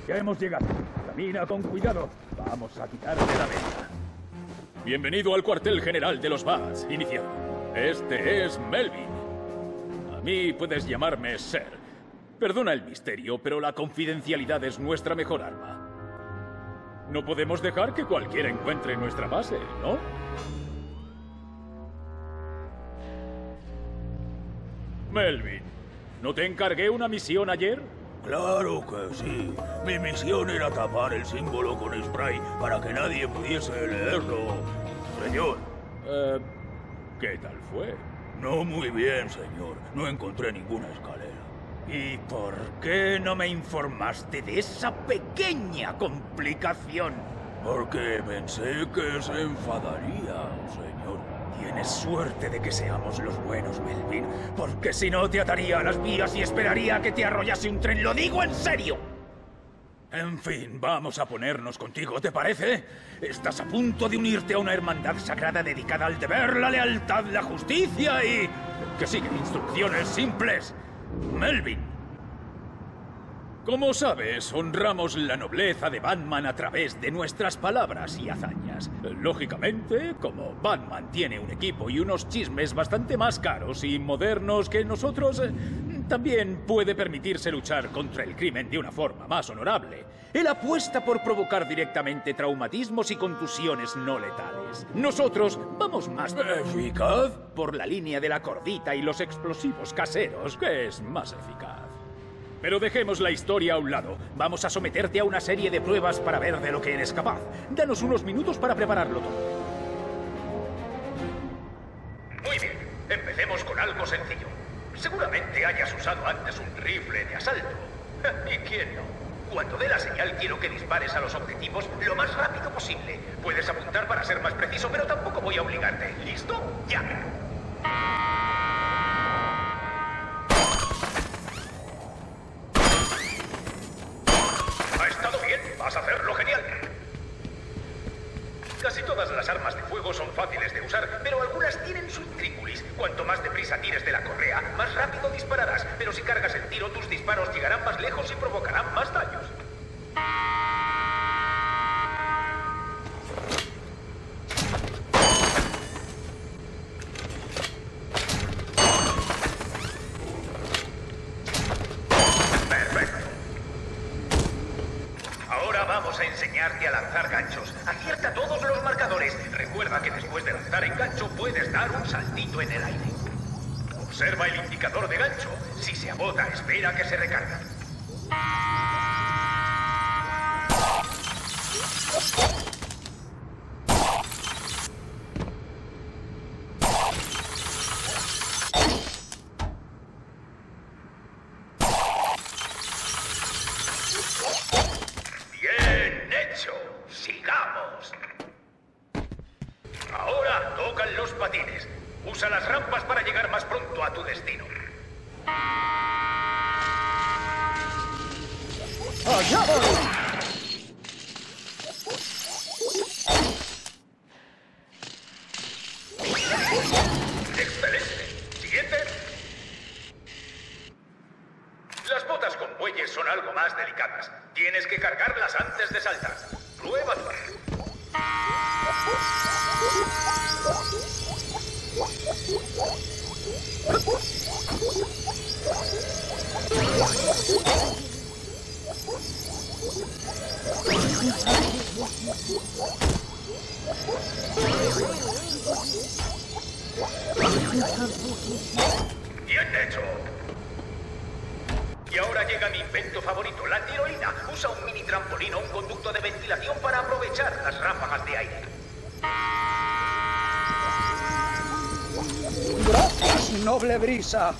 Ya hemos llegado. Camina con cuidado. Vamos a quitarte la venda. Bienvenido al cuartel general de los Bats, iniciado. Este es Melvin. A mí puedes llamarme Sir. Perdona el misterio, pero la confidencialidad es nuestra mejor arma. No podemos dejar que cualquiera encuentre nuestra base, ¿no? Melvin, ¿no te encargué una misión ayer? Claro que sí. Mi misión era tapar el símbolo con spray para que nadie pudiese leerlo, señor. ¿Qué tal fue? No muy bien, señor. No encontré ninguna escalera. ¿Y por qué no me informaste de esa pequeña complicación? Porque pensé que se enfadaría, señor. Tienes suerte de que seamos los buenos, Melvin, porque si no te ataría a las vías y esperaría a que te arrollase un tren. ¡Lo digo en serio! En fin, vamos a ponernos contigo, ¿te parece? Estás a punto de unirte a una hermandad sagrada dedicada al deber, la lealtad, la justicia y... que sigue instrucciones simples. Melvin. Como sabes, honramos la nobleza de Batman a través de nuestras palabras y hazañas. Lógicamente, como Batman tiene un equipo y unos chismes bastante más caros y modernos que nosotros, también puede permitirse luchar contra el crimen de una forma más honorable. Él apuesta por provocar directamente traumatismos y contusiones no letales. Nosotros vamos más ¿Eficaz? por la línea de la cordita y los explosivos caseros, que es más eficaz. Pero dejemos la historia a un lado. Vamos a someterte a una serie de pruebas para ver de lo que eres capaz. Danos unos minutos para prepararlo todo. Muy bien, empecemos con algo sencillo. Seguramente hayas usado antes un rifle de asalto. ¿Y quién no? Cuando dé la señal quiero que dispares a los objetivos lo más rápido posible. Puedes apuntar para ser más preciso, pero tampoco voy a obligarte. ¿Listo? ¡Ya! Vas a hacerlo genial. Casi todas las armas de fuego son fáciles de usar, pero algunas tienen su intríngulis. Cuanto más deprisa tires de la correa, más rápido dispararás. Pero si cargas el tiro, tus disparos llegarán más lejos y provocarán más daños. Vamos a enseñarte a lanzar ganchos. Acierta todos los marcadores. Recuerda que después de lanzar en gancho puedes dar un saltito en el aire. Observa el indicador de gancho. Si se agota, espera que se recargue. ¡Sigamos! Ahora tocan los patines. Usa las rampas para llegar más pronto a tu destino. ¡Allá voy! ¡Excelente! Siguiente. Las botas con bueyes son algo más delicadas. Tienes que cargarlas antes de saltar. Prueba suerte. ¡Bien hecho! Y ahora llega mi invento favorito, la tirolina. Usa un mini trampolín o un conducto de ventilación para aprovechar las ráfagas de aire. ¡Gracias, noble brisa!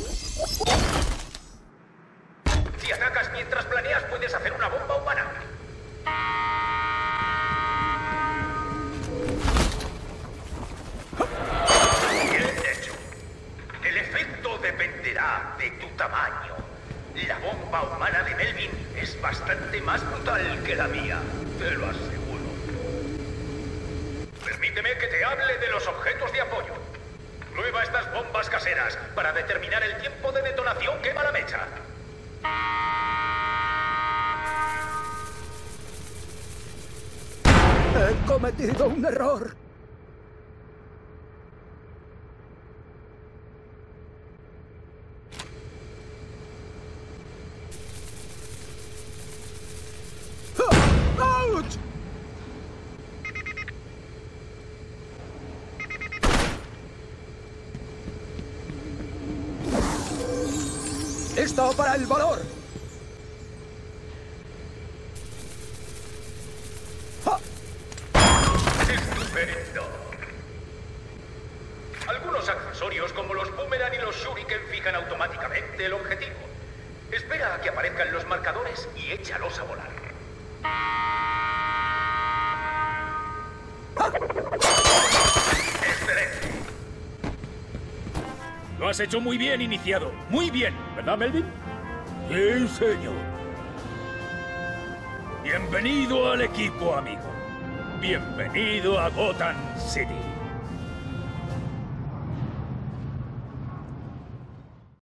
Si atacas mientras planeas, puedes hacer una bomba humana. Bien hecho. El efecto dependerá de tu tamaño. La bomba humana de Melvin es bastante más brutal que la mía, te lo aseguro. Permíteme que te hable de los objetos de apoyo. Prueba estas bombas caseras para determinar el tiempo de detonación que va la mecha. cometido un error. ¡Ouch! ¡Listo para el valor! ¡Estupendo! Algunos accesorios como los boomerang y los shuriken fijan automáticamente el objetivo. Espera a que aparezcan los marcadores y échalos a volar. ¡Excelente! Lo has hecho muy bien, iniciado. Muy bien, ¿verdad, Melvin? Sí, señor. Bienvenido al equipo, amigo. Bienvenido a Gotham City.